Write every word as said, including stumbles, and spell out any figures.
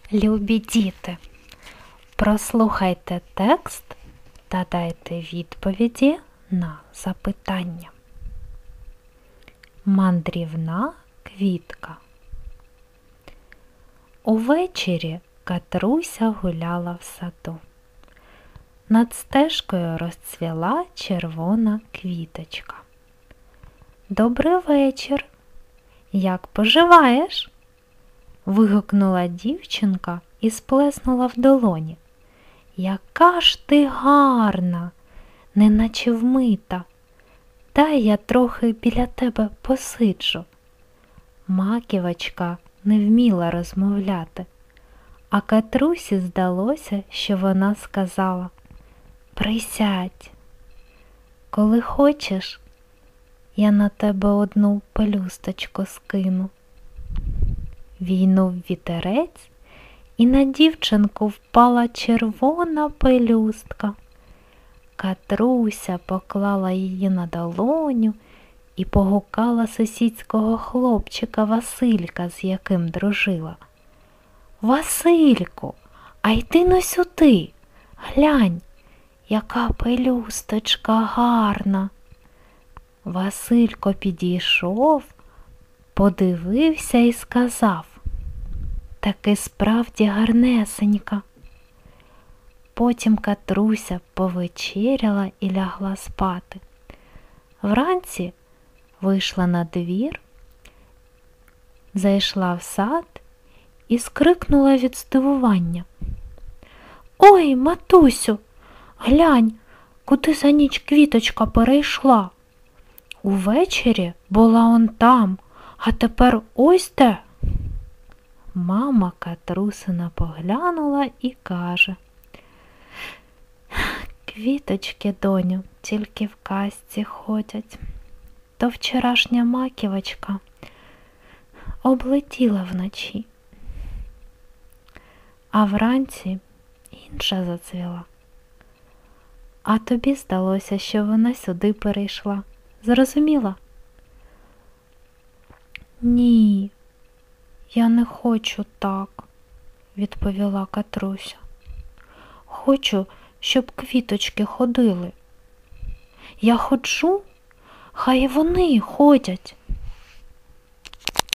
Любі діти, прослухайте текст та дайте відповіді на запитання. Мандрівна квітка. Увечері Катруся гуляла в саду. Над стежкою розцвіла червона квіточка. «Добрий вечір! Як поживаєш?» – вигукнула дівчинка і сплеснула в долоні. «Яка ж ти гарна, неначе вмита! Дай я трохи біля тебе посиджу». Маківочка не вміла розмовляти, а Катрусі здалося, що вона сказала: «Присядь, коли хочеш, я на тебе одну пелюсточку скину». Війнув вітерець, і на дівчинку впала червона пелюстка. Катруся поклала її на долоню і погукала сусідського хлопчика Василька, з яким дружила. «Васильку, а йди но сюди, глянь, яка пелюсточка гарна». Василько підійшов, подивився і сказав: «Таки справді гарнесенька». Потім Катруся повечеряла і лягла спати. Вранці вийшла на двір, зайшла в сад і скрикнула від здивування: «Ой, матусю, глянь, куди за ніч квіточка перейшла. Увечері була он там, а тепер ось де». Мама Катрусина поглянула і каже: «Квіточки, доню, тільки в казці ходять. То вчорашня маківочка облетіла вночі, а вранці інша зацвіла. А тобі здалося, що вона сюди перейшла. Зрозуміла?» «Ні, я не хочу так», – відповіла Катруся. «Хочу, щоб квіточки ходили. Я ходжу, хай вони ходять».